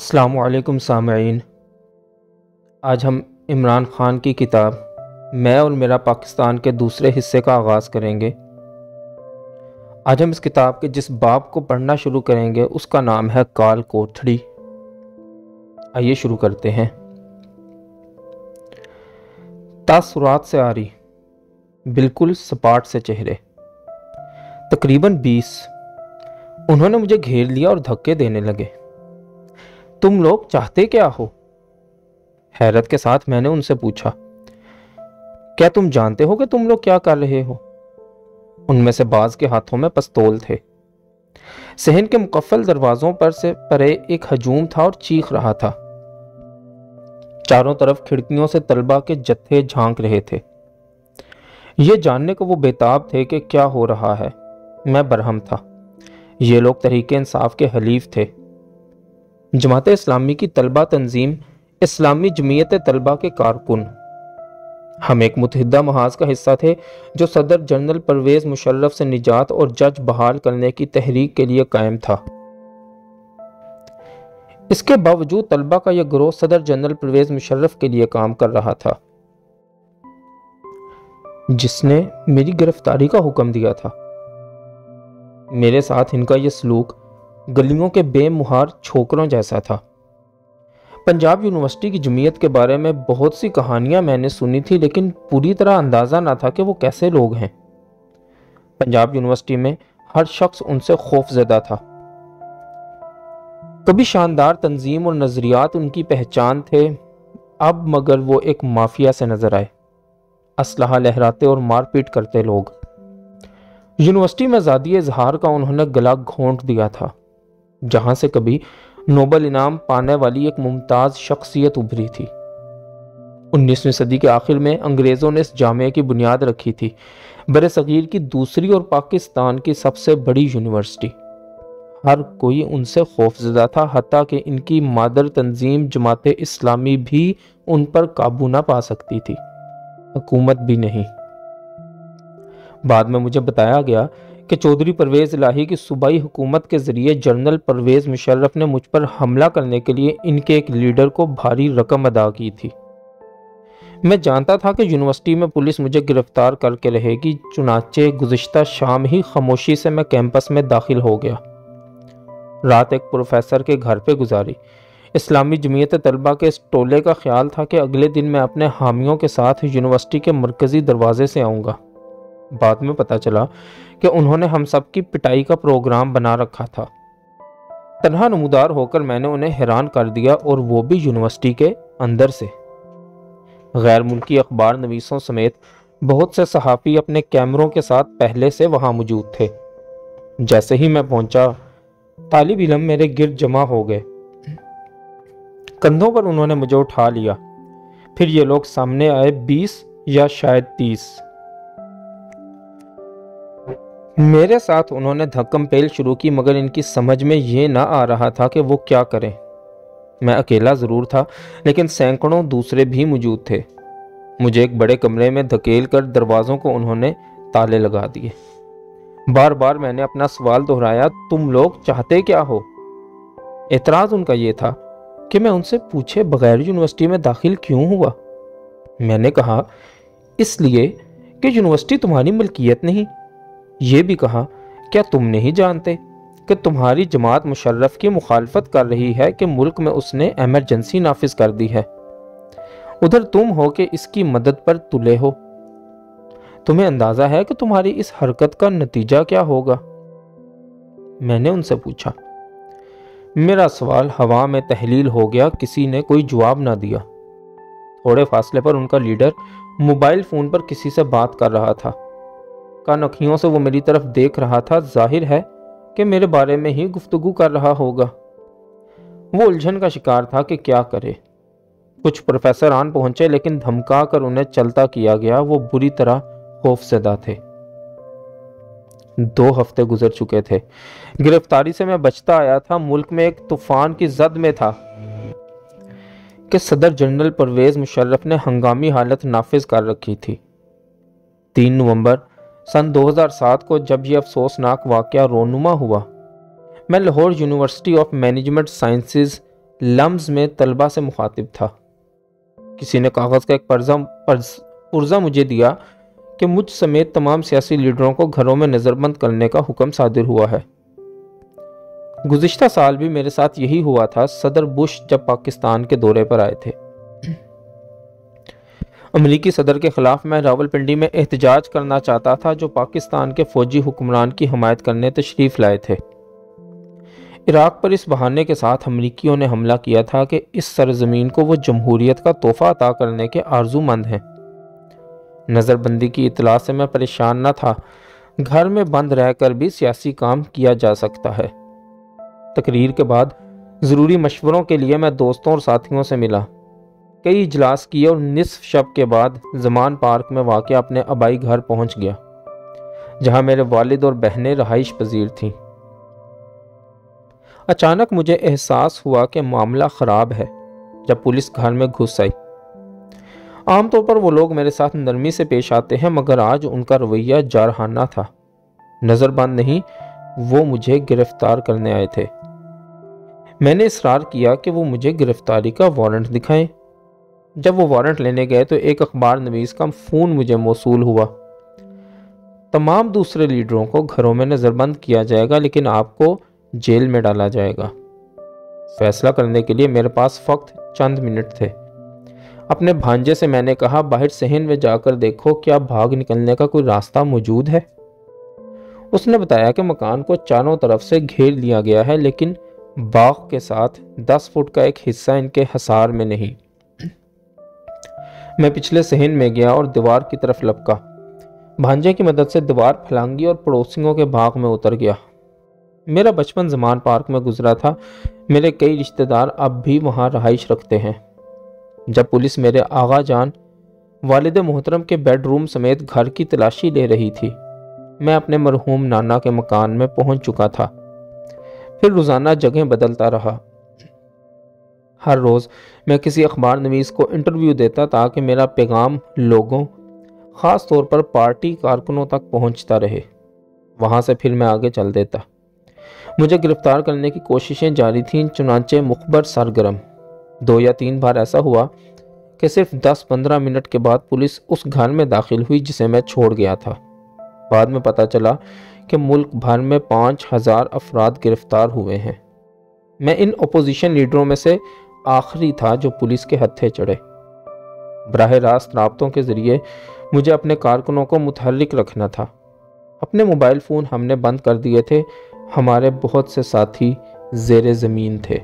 السلام علیکم سامعین، آج ہم عمران خان کی کتاب میں اور میرا پاکستان کے دوسرے حصے کا آغاز کریں گے۔ آج ہم اس کتاب کے جس باب کو پڑھنا شروع کریں گے اس کا نام ہے کال کوٹھڑی۔ آئیے شروع کرتے ہیں۔ تاثرات سے آری، بالکل سپاٹ سے چہرے، تقریباً 20۔ انہوں نے مجھے گھیر لیا اور دھکے دینے لگے۔ تم لوگ چاہتے کیا ہو؟ حیرت کے ساتھ میں نے ان سے پوچھا، کیا تم جانتے ہو کہ تم لوگ کیا کر رہے ہو؟ ان میں سے بعض کے ہاتھوں میں پستول تھے۔ صحن کے مقفل دروازوں پر سے پرے ایک ہجوم تھا اور چیخ رہا تھا۔ چاروں طرف کھڑکیوں سے طلبہ کے جتھے جھانک رہے تھے۔ یہ جاننے کو وہ بےتاب تھے کہ کیا ہو رہا ہے۔ میں برہم تھا۔ یہ لوگ تحریک انصاف کے حلیف تھے۔ جماعت اسلامی کی طلبہ تنظیم اسلامی جمعیت طلبہ کے کارکن۔ ہم ایک متحدہ محاذ کا حصہ تھے جو صدر جنرل پرویز مشرف سے نجات اور جج بحال کرنے کی تحریک کے لیے قائم تھا۔ اس کے باوجود طلبہ کا یہ گروہ صدر جنرل پرویز مشرف کے لیے کام کر رہا تھا، جس نے میری گرفتاری کا حکم دیا تھا۔ میرے ساتھ ان کا یہ سلوک گلیوں کے بے مہار چھوکروں جیسا تھا۔ پنجاب یونیورسٹی کی جمعیت کے بارے میں بہت سی کہانیاں میں نے سنی تھی، لیکن پوری طرح اندازہ نہ تھا کہ وہ کیسے لوگ ہیں۔ پنجاب یونیورسٹی میں ہر شخص ان سے خوف زدہ تھا۔ کبھی شاندار تنظیم اور نظریات ان کی پہچان تھے، اب مگر وہ ایک مافیا سے نظر آئے، اسلحہ لہراتے اور مار پیٹ کرتے لوگ۔ یونیورسٹی میں آزادی اظہار کا انہوں نے گلا گھونٹ دیا تھا، جہاں سے کبھی نوبل انعام پانے والی ایک ممتاز شخصیت ابھری تھی۔ 19ویں صدی کے آخر میں انگریزوں نے اس جامعے کی بنیاد رکھی تھی، برصغیر کی دوسری اور پاکستان کی سب سے بڑی یونیورسٹی۔ ہر کوئی ان سے خوف زدہ تھا، حتیٰ کہ ان کی مادر تنظیم جماعت اسلامی بھی ان پر قابو نہ پا سکتی تھی، حکومت بھی نہیں۔ بعد میں مجھے بتایا گیا کہ چودھری پرویز الہی کی صوبائی حکومت کے ذریعے جنرل پرویز مشرف نے مجھ پر حملہ کرنے کے لیے ان کے ایک لیڈر کو بھاری رقم ادا کی تھی۔ میں جانتا تھا کہ یونیورسٹی میں پولیس مجھے گرفتار کر کے رہے گی، چنانچہ گزشتہ شام ہی خاموشی سے میں کیمپس میں داخل ہو گیا۔ رات ایک پروفیسر کے گھر پہ گزاری۔ اسلامی جمعیت طلبہ کے اس ٹولے کا خیال تھا کہ اگلے دن میں اپنے حامیوں کے ساتھ یونیورسٹی کے مرکزی دروازے سے آؤں گا۔ بعد میں پتہ چلا کہ انہوں نے ہم سب کی پٹائی کا پروگرام بنا رکھا تھا۔ تنہا نمودار ہو کر میں نے انہیں حیران کر دیا، اور وہ بھی یونیورسٹی کے اندر سے۔ غیر ملکی اخبار نویسوں سمیت بہت سے صحافی اپنے کیمروں کے ساتھ پہلے سے وہاں موجود تھے۔ جیسے ہی میں پہنچا، طالب علم میرے گرد جمع ہو گئے۔ کندھوں پر انہوں نے مجھے اٹھا لیا۔ پھر یہ لوگ سامنے آئے، 20 یا شاید 30۔ میرے ساتھ انہوں نے دھکم پیل شروع کی، مگر ان کی سمجھ میں یہ نہ آ رہا تھا کہ وہ کیا کریں۔ میں اکیلا ضرور تھا، لیکن سینکڑوں دوسرے بھی موجود تھے۔ مجھے ایک بڑے کمرے میں دھکیل کر دروازوں کو انہوں نے تالے لگا دیے۔ بار بار میں نے اپنا سوال دہرایا، تم لوگ چاہتے کیا ہو؟ اعتراض ان کا یہ تھا کہ میں ان سے پوچھے بغیر یونیورسٹی میں داخل کیوں ہوا۔ میں نے کہا، اس لیے کہ یونیورسٹی تمہاری ملکیت نہیں۔ یہ بھی کہا، کیا تم نہیں جانتے کہ تمہاری جماعت مشرف کی مخالفت کر رہی ہے کہ ملک میں اس نے ایمرجنسی نافذ کر دی ہے؟ ادھر تم ہو کہ اس کی مدد پر تلے ہو۔ تمہیں اندازہ ہے کہ تمہاری اس حرکت کا نتیجہ کیا ہوگا؟ میں نے ان سے پوچھا۔ میرا سوال ہوا میں تحلیل ہو گیا، کسی نے کوئی جواب نہ دیا۔ تھوڑے فاصلے پر ان کا لیڈر موبائل فون پر کسی سے بات کر رہا تھا۔ کانکھیوں سے وہ میری طرف دیکھ رہا تھا، ظاہر ہے کہ میرے بارے میں ہی گفتگو کر رہا ہوگا۔ وہ الجھن کا شکار تھا کہ کیا کرے۔ کچھ پروفیسر آن پہنچے، لیکن دھمکا کر انہیں چلتا کیا گیا۔ وہ بری طرح خوف زدہ تھے۔ 2 ہفتے گزر چکے تھے۔ گرفتاری سے میں بچتا آیا تھا، ملک میں ایک طوفان کی زد میں تھا کہ صدر جنرل پرویز مشرف نے ہنگامی حالت نافذ کر رکھی تھی۔ 3 نومبر سن 2007 کو جب یہ افسوسناک واقعہ رونما ہوا، میں Lahore University of Management Sciences LUMS میں طلبہ سے مخاطب تھا۔ کسی نے کاغذ کا ایک پرزہ مجھے دیا کہ مجھ سمیت تمام سیاسی لیڈروں کو گھروں میں نظر بند کرنے کا حکم صادر ہوا ہے۔ گزشتہ سال بھی میرے ساتھ یہی ہوا تھا، صدر بش جب پاکستان کے دورے پر آئے تھے۔ امریکی صدر کے خلاف میں راولپنڈی میں احتجاج کرنا چاہتا تھا، جو پاکستان کے فوجی حکمران کی حمایت کرنے تشریف لائے تھے۔ عراق پر اس بہانے کے ساتھ امریکیوں نے حملہ کیا تھا کہ اس سرزمین کو وہ جمہوریت کا تحفہ عطا کرنے کے آرزو مند ہیں۔ نظر بندی کی اطلاع سے میں پریشان نہ تھا، گھر میں بند رہ کر بھی سیاسی کام کیا جا سکتا ہے۔ تقریر کے بعد ضروری مشوروں کے لیے میں دوستوں اور ساتھیوں سے ملا، کئی اجلاس کیے اور نصف شب کے بعد زمان پارک میں واقع اپنے آبائی گھر پہنچ گیا، جہاں میرے والد اور بہنیں رہائش پذیر تھیں۔ اچانک مجھے احساس ہوا کہ معاملہ خراب ہے جب پولیس گھر میں گھس آئی۔ عام طور پر وہ لوگ میرے ساتھ نرمی سے پیش آتے ہیں، مگر آج ان کا رویہ جارحانہ تھا۔ نظر بند نہیں، وہ مجھے گرفتار کرنے آئے تھے۔ میں نے اصرار کیا کہ وہ مجھے گرفتاری کا وارنٹ دکھائیں۔ جب وہ وارنٹ لینے گئے تو ایک اخبار نویس کا فون مجھے موصول ہوا۔ تمام دوسرے لیڈروں کو گھروں میں نظر بند کیا جائے گا، لیکن آپ کو جیل میں ڈالا جائے گا۔ فیصلہ کرنے کے لیے میرے پاس فقط چند منٹ تھے۔ اپنے بھانجے سے میں نے کہا، باہر صحن میں جا کر دیکھو، کیا بھاگ نکلنے کا کوئی راستہ موجود ہے؟ اس نے بتایا کہ مکان کو چاروں طرف سے گھیر لیا گیا ہے، لیکن باغ کے ساتھ 10 فٹ کا ایک حصہ ان کے حصار میں نہیں۔ میں پچھلے صحن میں گیا اور دیوار کی طرف لپکا۔ بھانجے کی مدد سے دیوار پھلانگی اور پڑوسیوں کے باغ میں اتر گیا۔ میرا بچپن زمان پارک میں گزرا تھا۔ میرے کئی رشتہ دار اب بھی وہاں رہائش رکھتے ہیں۔ جب پولیس میرے آغا جان والد محترم کے بیڈ روم سمیت گھر کی تلاشی لے رہی تھی، میں اپنے مرحوم نانا کے مکان میں پہنچ چکا تھا۔ پھر روزانہ جگہیں بدلتا رہا۔ ہر روز میں کسی اخبار نویس کو انٹرویو دیتا تاکہ میرا پیغام لوگوں، خاص طور پر پارٹی کارکنوں تک پہنچتا رہے۔ وہاں سے پھر میں آگے چل دیتا۔ مجھے گرفتار کرنے کی کوششیں جاری تھیں، چنانچہ مخبر سرگرم۔ 2 یا 3 بار ایسا ہوا کہ صرف 10-15 منٹ کے بعد پولیس اس گھر میں داخل ہوئی جسے میں چھوڑ گیا تھا۔ بعد میں پتہ چلا کہ ملک بھر میں 5000 افراد گرفتار ہوئے ہیں۔ میں ان اپوزیشن لیڈروں میں سے آخری تھا جو پولیس کے ہتھے چڑھے۔ براہ راست رابطوں کے ذریعے مجھے اپنے کارکنوں کو متحرک رکھنا تھا۔ اپنے موبائل فون ہم نے بند کر دیے تھے۔ ہمارے بہت سے ساتھی زیر زمین تھے۔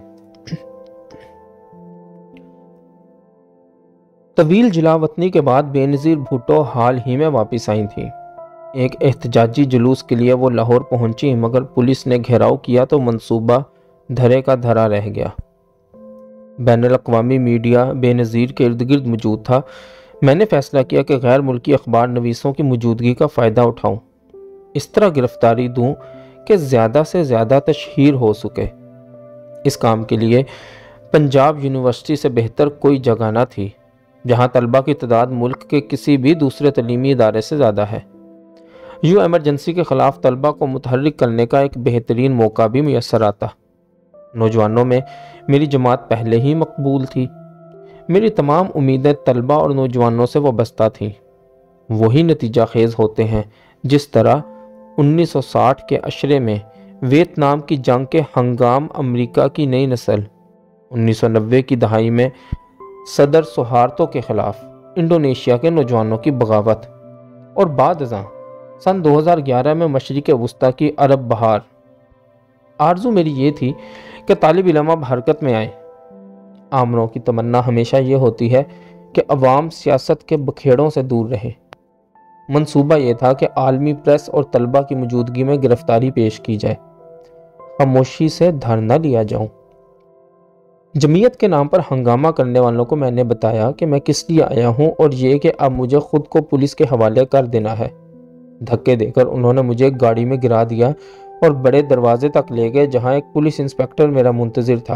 طویل جلا وطنی کے بعد بے نظیر بھٹو حال ہی میں واپس آئی تھیں۔ ایک احتجاجی جلوس کے لیے وہ لاہور پہنچی، مگر پولیس نے گھیراؤ کیا تو منصوبہ دھرے کا دھرا رہ گیا۔ بین الاقوامی میڈیا بے نظیر کے ارد گرد موجود تھا۔ میں نے فیصلہ کیا کہ غیر ملکی اخبار نویسوں کی موجودگی کا فائدہ اٹھاؤں، اس طرح گرفتاری دوں کہ زیادہ سے زیادہ تشہیر ہو سکے۔ اس کام کے لیے پنجاب یونیورسٹی سے بہتر کوئی جگہ نہ تھی، جہاں طلبہ کی تعداد ملک کے کسی بھی دوسرے تعلیمی ادارے سے زیادہ ہے۔ یوں ایمرجنسی کے خلاف طلبہ کو متحرک کرنے کا ایک بہترین موقع بھی میسر آتا۔ نوجوانوں میں میری جماعت پہلے ہی مقبول تھی۔ میری تمام امیدیں طلبہ اور نوجوانوں سے وابستہ تھیں۔ وہی نتیجہ خیز ہوتے ہیں جس طرح 1960 کے عشرے میں ویتنام کی جنگ کے ہنگام امریکہ کی نئی نسل، 1990 کی دہائی میں صدر سہارتو کے خلاف انڈونیشیا کے نوجوانوں کی بغاوت، اور بعد ازاں سن 2011 میں مشرق وسطیٰ کی عرب بہار۔ آرزو میری یہ تھی کہ طالب علم اب حرکت میں آئیں۔ آمروں کی تمنا ہمیشہ یہ ہوتی ہے کہ عوام سیاست کے بکھیڑوں سے دور رہے۔ منصوبہ یہ تھا کہ عالمی پریس اور طلبہ کی موجودگی میں گرفتاری پیش کی جائے، خاموشی سے دھرنا لیا جاؤں۔ جمعیت کے نام پر ہنگامہ کرنے والوں کو میں نے بتایا کہ میں کس لیے آیا ہوں، اور یہ کہ اب مجھے خود کو پولیس کے حوالے کر دینا ہے۔ دھکے دے کر انہوں نے مجھے گاڑی میں گرا دیا اور بڑے دروازے تک لے گئے، جہاں ایک پولیس انسپکٹر میرا منتظر تھا۔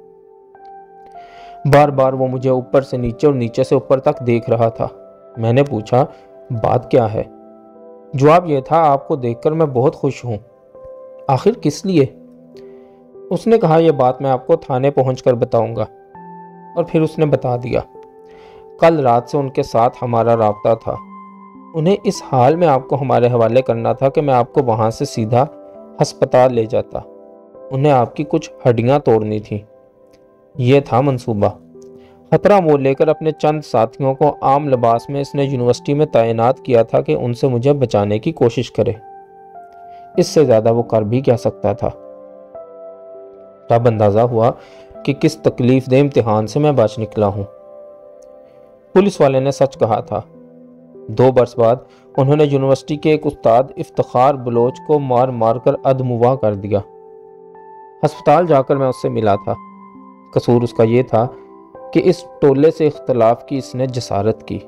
بار بار وہ مجھے اوپر سے نیچے اور نیچے سے اوپر تک دیکھ رہا تھا۔ میں نے پوچھا، بات کیا ہے؟ جواب یہ تھا، آپ کو دیکھ کر میں بہت خوش ہوں۔ آخر کس لیے؟ اس نے کہا یہ بات میں آپ کو تھانے پہنچ کر بتاؤں گا، اور پھر اس نے بتا دیا۔ کل رات سے ان کے ساتھ ہمارا رابطہ تھا۔ انہیں اس حال میں آپ کو ہمارے حوالے کرنا تھا کہ میں آپ کو وہاں سے سیدھا ہسپتال لے جاتا۔ انہیں آپ کی کچھ ہڈیاں توڑنی تھیں۔ یہ تھا منصوبہ۔ خطرہ مول لے کر اپنے چند ساتھیوں کو عام لباس میں اس نے یونیورسٹی میں تعینات کیا تھا کہ ان سے مجھے بچانے کی کوشش کرے۔ اس سے زیادہ وہ کر بھی کیا سکتا تھا؟ تب اندازہ ہوا کہ کس تکلیف دہ امتحان سے میں بچ نکلا ہوں۔ پولیس والے نے سچ کہا تھا۔ 2 برس بعد انہوں نے یونیورسٹی کے ایک استاد افتخار بلوچ کو مار مار کر ادموا کر دیا۔ ہسپتال جا کر میں اس سے ملا تھا۔ قصور اس کا یہ تھا کہ اس ٹولے سے اختلاف کی اس نے جسارت کی۔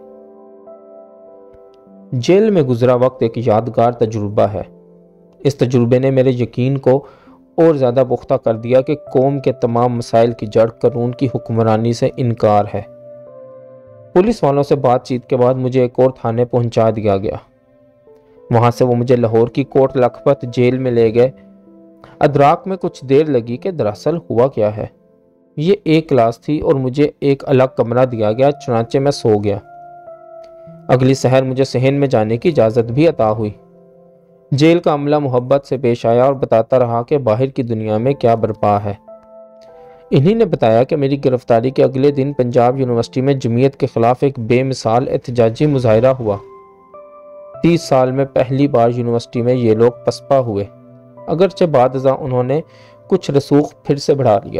جیل میں گزرا وقت ایک یادگار تجربہ ہے۔ اس تجربے نے میرے یقین کو اور زیادہ پختہ کر دیا کہ قوم کے تمام مسائل کی جڑ قانون کی حکمرانی سے انکار ہے۔ پولیس والوں سے بات چیت کے بعد مجھے ایک اور تھانے پہنچا دیا گیا۔ وہاں سے وہ مجھے لاہور کی کوٹ لکھپت جیل میں لے گئے۔ ادراک میں کچھ دیر لگی کہ دراصل ہوا کیا ہے۔ یہ ایک کلاس تھی اور مجھے ایک الگ کمرہ دیا گیا، چنانچہ میں سو گیا۔ اگلی سحر مجھے صحن میں جانے کی اجازت بھی عطا ہوئی۔ جیل کا عملہ محبت سے پیش آیا اور بتاتا رہا کہ باہر کی دنیا میں کیا برپا ہے۔ انہی نے بتایا کہ میری گرفتاری کے اگلے دن پنجاب یونیورسٹی میں جمعیت کے خلاف ایک بے مثال احتجاجی مظاہرہ ہوا۔ 30 سال میں پہلی بار یونیورسٹی میں یہ لوگ پسپا ہوئے، اگرچہ بعد ازاں انہوں نے کچھ رسوخ پھر سے بڑھا لیا۔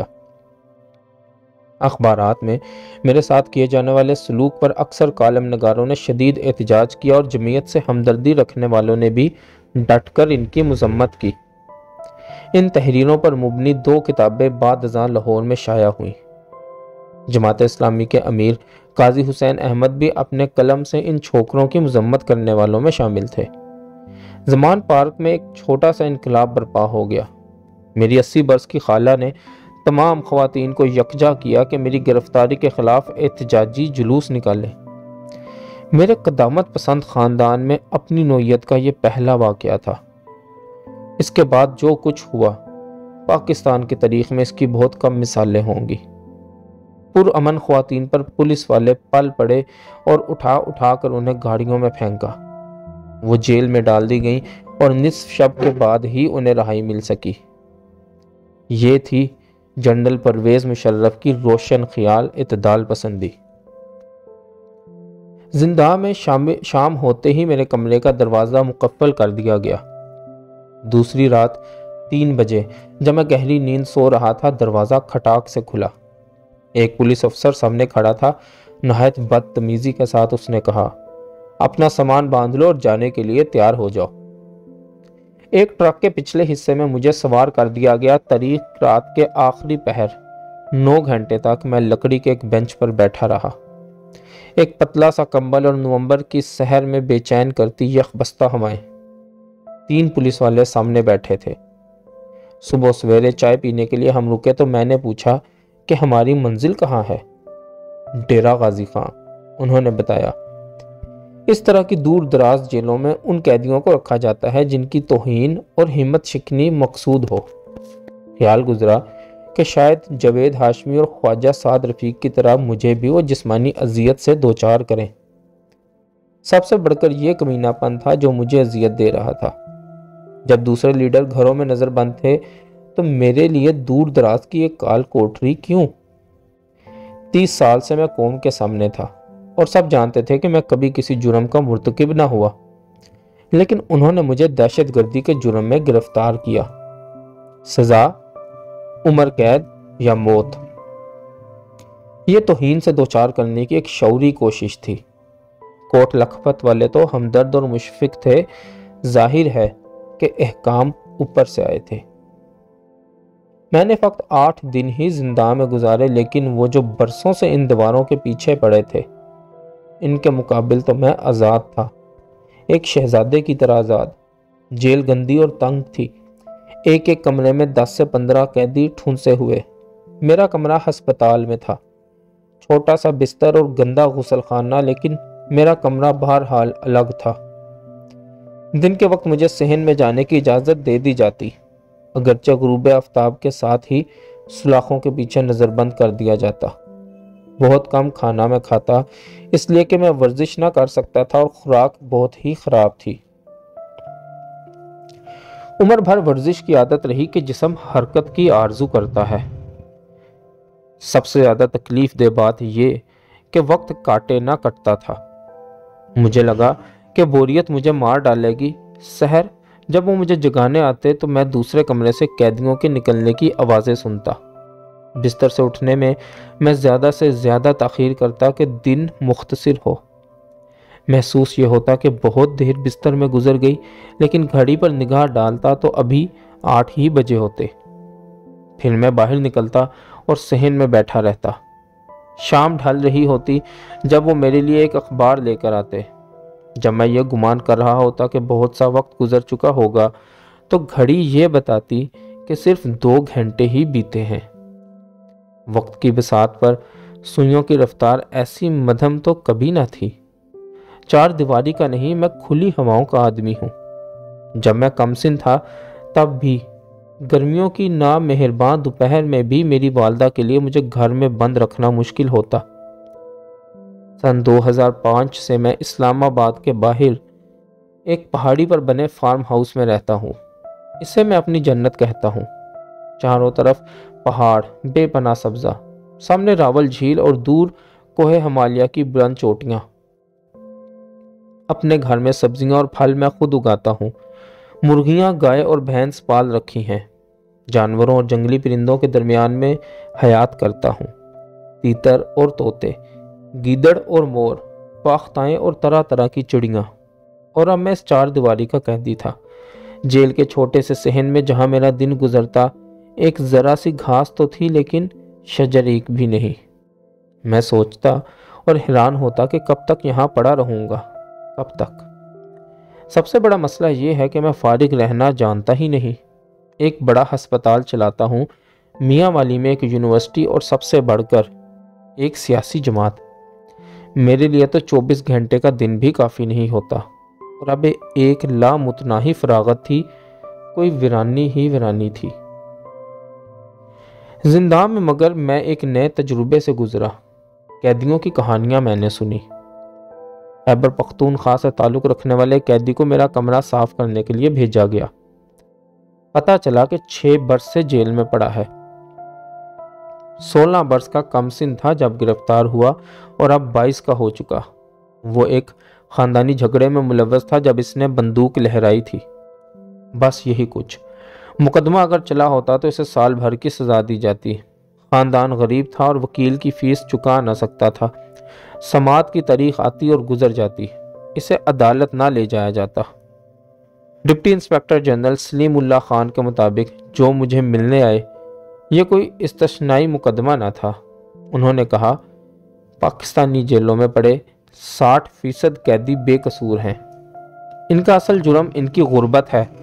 اخبارات میں میرے ساتھ کیے جانے والے سلوک پر اکثر کالم نگاروں نے شدید احتجاج کیا اور جمعیت سے ہمدردی رکھنے والوں نے بھی ڈٹ کر ان کی مذمت کی۔ ان تحریروں پر مبنی 2 کتابیں بعد ازاں لاہور میں شائع ہوئیں۔ جماعت اسلامی کے امیر قاضی حسین احمد بھی اپنے قلم سے ان چھوکروں کی مذمت کرنے والوں میں شامل تھے۔ زمان پارک میں ایک چھوٹا سا انقلاب برپا ہو گیا۔ میری 80 برس کی خالہ نے تمام خواتین کو یکجا کیا کہ میری گرفتاری کے خلاف احتجاجی جلوس نکالیں۔ میرے قدامت پسند خاندان میں اپنی نوعیت کا یہ پہلا واقعہ تھا۔ اس کے بعد جو کچھ ہوا، پاکستان کی تاریخ میں اس کی بہت کم مثالیں ہوں گی۔ پرامن خواتین پر پولیس والے پل پڑے اور اٹھا اٹھا کر انہیں گاڑیوں میں پھینکا۔ وہ جیل میں ڈال دی گئیں اور نصف شب کے بعد ہی انہیں رہائی مل سکی۔ یہ تھی جنرل پرویز مشرف کی روشن خیال اعتدال پسندی۔ زندہ میں شام ہوتے ہی میرے کمرے کا دروازہ مقفل کر دیا گیا۔ دوسری رات 3 بجے جب میں گہری نیند سو رہا تھا، دروازہ کھٹاک سے کھلا۔ ایک پولیس افسر سامنے کھڑا تھا۔ نہایت بدتمیزی کے ساتھ اس نے کہا، اپنا سامان باندھ لو اور جانے کے لیے تیار ہو جاؤ۔ ایک ٹرک کے پچھلے حصے میں مجھے سوار کر دیا گیا۔ تاریخ رات کے آخری پہر 9 گھنٹے تک میں لکڑی کے ایک بینچ پر بیٹھا رہا۔ ایک پتلا سا کمبل اور نومبر کی سحر میں بے چین کرتی یخ بستہ ہوائیں۔ 3 پولیس والے سامنے بیٹھے تھے۔ صبح سویرے چائے پینے کے لیے ہم رکے تو میں نے پوچھا کہ ہماری منزل کہاں ہے؟ ڈیرہ غازی خان، انہوں نے بتایا۔ اس طرح کی دور دراز جیلوں میں ان قیدیوں کو رکھا جاتا ہے جن کی توہین اور ہمت شکنی مقصود ہو۔ خیال گزرا کہ شاید جاوید ہاشمی اور خواجہ سعد رفیق کی طرح مجھے بھی وہ جسمانی اذیت سے دوچار کریں۔ سب سے بڑھ کر یہ کمینہ پن تھا جو مجھے اذیت دے رہا تھا۔ جب دوسرے لیڈر گھروں میں نظر بند تھے تو میرے لیے دور دراز کی ایک کال کوٹری کیوں؟ 30 سال سے میں قوم کے سامنے تھا اور سب جانتے تھے کہ میں کبھی کسی جرم کا مرتکب نہ ہوا، لیکن انہوں نے مجھے دہشت گردی کے جرم میں گرفتار کیا۔ سزا عمر قید یا موت۔ یہ توہین سے دوچار کرنے کی ایک شعوری کوشش تھی۔ کوٹ لکھپت والے تو ہمدرد اور مشفق تھے، ظاہر ہے کہ احکام اوپر سے آئے تھے۔ میں نے فقط 8 دن ہی زندہ میں گزارے، لیکن وہ جو برسوں سے ان دیواروں کے پیچھے پڑے تھے، ان کے مقابل تو میں آزاد تھا، ایک شہزادے کی طرح آزاد۔ جیل گندی اور تنگ تھی۔ ایک ایک کمرے میں 10 سے 15 قیدی ٹھونسے ہوئے۔ میرا کمرہ ہسپتال میں تھا، چھوٹا سا بستر اور گندا غسل خانہ، لیکن میرا کمرہ بہرحال الگ تھا۔ دن کے وقت مجھے صحن میں جانے کی اجازت دے دی جاتی۔ اگرچہ غروب آفتاب کے ساتھ ہی سلاخوں کے پیچھے نظر بند کر دیا جاتا۔ بہت کم کھانا میں کھاتا، اس لیے کہ میں ورزش نہ کر سکتا تھا اور خوراک بہت ہی خراب تھی۔ عمر بھر ورزش کی عادت رہی کہ جسم حرکت کی آرزو کرتا ہے۔ سب سے زیادہ تکلیف دہ بات یہ کہ وقت کاٹے نہ کٹتا تھا۔ مجھے لگا کہ بوریت مجھے مار ڈالے گی۔ سحر جب وہ مجھے جگانے آتے تو میں دوسرے کمرے سے قیدیوں کے نکلنے کی آوازیں سنتا۔ بستر سے اٹھنے میں زیادہ سے زیادہ تاخیر کرتا کہ دن مختصر ہو۔ محسوس یہ ہوتا کہ بہت دیر بستر میں گزر گئی، لیکن گھڑی پر نگاہ ڈالتا تو ابھی 8 ہی بجے ہوتے۔ پھر میں باہر نکلتا اور صحن میں بیٹھا رہتا۔ شام ڈھل رہی ہوتی جب وہ میرے لیے ایک اخبار لے کر آتے۔ جب میں یہ گمان کر رہا ہوتا کہ بہت سا وقت گزر چکا ہوگا تو گھڑی یہ بتاتی کہ صرف 2 گھنٹے ہی بیتے ہیں۔ وقت کی بساط پر سوئیوں کی رفتار ایسی مدھم تو کبھی نہ تھی۔ 4 دیواری کا نہیں، میں کھلی ہواؤں کا آدمی ہوں۔ جب میں کم سن تھا تب بھی گرمیوں کی نامہربان دوپہر میں بھی میری والدہ کے لیے مجھے گھر میں بند رکھنا مشکل ہوتا۔ سن 2005 سے میں اسلام آباد کے باہر ایک پہاڑی پر بنے فارم ہاؤس میں رہتا ہوں۔ اسے میں اپنی جنت کہتا ہوں۔ چاروں طرف پہاڑ، بے پناہ سبزہ، سامنے راول جھیل اور دور کوہ ہمالیہ کی بلند چوٹیاں۔ اپنے گھر میں سبزیاں اور پھل میں خود اگاتا ہوں۔ مرغیاں، گائے اور بھینس پال رکھی ہیں۔ جانوروں اور جنگلی پرندوں کے درمیان میں حیات کرتا ہوں۔ تیتر اور طوطے، گیدڑ اور مور، پاختائیں اور طرح طرح کی چڑیاں۔ اور اب میں اس 4 دیواری کا قیدی تھا۔ جیل کے چھوٹے سے صحن میں جہاں میرا دن گزرتا، ایک ذرا سی گھاس تو تھی لیکن شجر ایک بھی نہیں۔ میں سوچتا اور حیران ہوتا کہ کب تک یہاں پڑا رہوں گا، کب تک۔ سب سے بڑا مسئلہ یہ ہے کہ میں فارغ رہنا جانتا ہی نہیں۔ ایک بڑا ہسپتال چلاتا ہوں، میاں والی میں ایک یونیورسٹی اور سب سے بڑھ کر ایک سیاسی جماعت۔ میرے لیے تو 24 گھنٹے کا دن بھی کافی نہیں ہوتا، اور اب ایک لامتناہی فراغت تھی، کوئی ویرانی ہی ویرانی تھی۔ زندان میں مگر میں ایک نئے تجربے سے گزرا۔ قیدیوں کی کہانیاں میں نے سنی۔ خیبر پختونخوا سے تعلق رکھنے والے قیدی کو میرا کمرہ صاف کرنے کے لیے بھیجا گیا۔ پتہ چلا کہ 6 برس سے جیل میں پڑا ہے۔ 16 برس کا کم سن تھا جب گرفتار ہوا اور اب 22 کا ہو چکا۔ وہ ایک خاندانی جھگڑے میں ملوث تھا جب اس نے بندوق لہرائی تھی۔ بس یہی کچھ۔ مقدمہ اگر چلا ہوتا تو اسے سال بھر کی سزا دی جاتی۔ خاندان غریب تھا اور وکیل کی فیس چکا نہ سکتا تھا۔ سماعت کی تاریخ آتی اور گزر جاتی، اسے عدالت نہ لے جایا جاتا۔ Deputy inspector general Saleem Ullah Khan کے مطابق جو مجھے ملنے آئے، یہ کوئی استثنائی مقدمہ نہ تھا۔ انہوں نے کہا، پاکستانی جیلوں میں پڑے 60% قیدی بے قصور ہیں۔ ان کا اصل جرم ان کی غربت ہے۔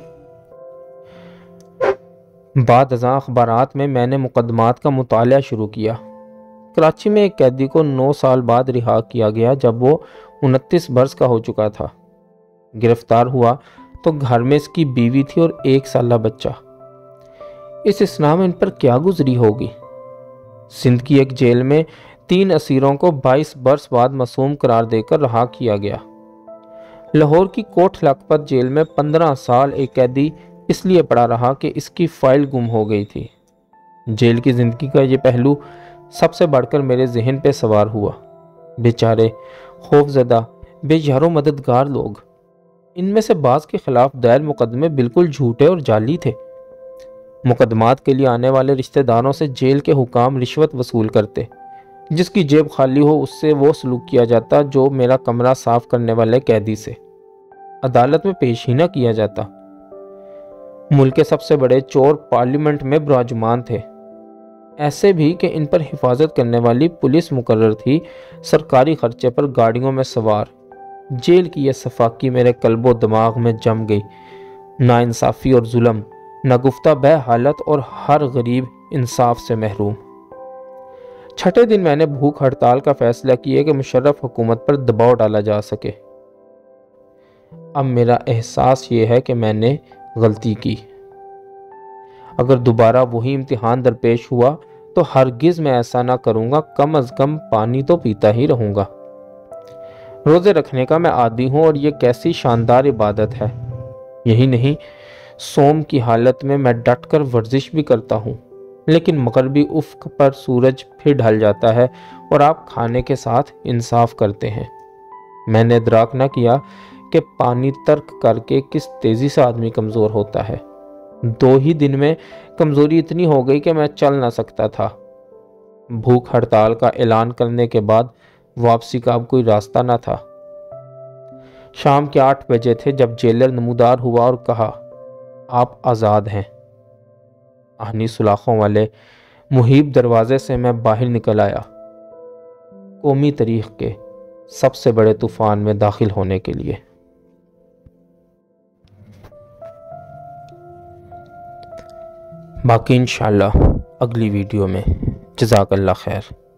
بعد ازاں اخبارات میں نے مقدمات کا مطالعہ شروع کیا۔ کراچی میں ایک قیدی کو 9 سال بعد رہا کیا گیا جب وہ 29 برس کا ہو چکا تھا۔ گرفتار ہوا تو گھر میں اس کی بیوی تھی اور 1 سالہ بچہ۔ اس اسنا میں ان پر کیا گزری ہوگی۔ سندھ کی ایک جیل میں 3 اسیروں کو 22 برس بعد معصوم قرار دے کر رہا کیا گیا۔ لاہور کی کوٹ لکھپت جیل میں 15 سال ایک قیدی اس لیے پڑا رہا کہ اس کی فائل گم ہو گئی تھی۔ جیل کی زندگی کا یہ پہلو سب سے بڑھ کر میرے ذہن پہ سوار ہوا۔ بیچارے، خوف زدہ، بے یار و مددگار لوگ۔ ان میں سے بعض کے خلاف دائر مقدمے بالکل جھوٹے اور جعلی تھے۔ مقدمات کے لیے آنے والے رشتہ داروں سے جیل کے حکام رشوت وصول کرتے۔ جس کی جیب خالی ہو اس سے وہ سلوک کیا جاتا جو میرا کمرہ صاف کرنے والے قیدی سے۔ عدالت میں پیش ہی نہ کیا جاتا۔ ملک کے سب سے بڑے چور پارلیمنٹ میں براجمان تھے، ایسے بھی کہ ان پر حفاظت کرنے والی پولیس مقرر تھی، سرکاری خرچے پر گاڑیوں میں سوار۔ جیل کی یہ صفاقی میرے قلب و دماغ میں جم گئی۔ ناانصافی اور ظلم، ناگفتہ بے حالت اور ہر غریب انصاف سے محروم۔ چھٹے دن میں نے بھوک ہڑتال کا فیصلہ کیا کہ مشرف حکومت پر دباؤ ڈالا جا سکے۔ اب میرا احساس یہ ہے کہ میں نے غلطی کی۔ اگر دوبارہ وہی امتحان درپیش ہوا تو ہرگز میں ایسا نہ کروں گا، کم از کم پانی تو پیتا ہی رہوں گا۔ روزے رکھنے کا میں عادی ہوں اور یہ کیسی شاندار عبادت ہے۔ یہی نہیں، صوم کی حالت میں میں ڈٹ کر ورزش بھی کرتا ہوں، لیکن مغربی افق پر سورج پھر ڈھل جاتا ہے اور آپ کھانے کے ساتھ انصاف کرتے ہیں۔ میں نے ادراک نہ کیا کہ پانی ترک کر کے کس تیزی سے آدمی کمزور ہوتا ہے۔ 2 ہی دن میں کمزوری اتنی ہو گئی کہ میں چل نہ سکتا تھا۔ بھوک ہڑتال کا اعلان کرنے کے بعد واپسی کا اب کوئی راستہ نہ تھا۔ شام کے 8 بجے تھے جب جیلر نمودار ہوا اور کہا، آپ آزاد ہیں۔ آہنی سلاخوں والے محیب دروازے سے میں باہر نکل آیا، قومی تاریخ کے سب سے بڑے طوفان میں داخل ہونے کے لیے۔ باقی انشاءاللہ اگلی ویڈیو میں۔ جزاک اللہ خیر۔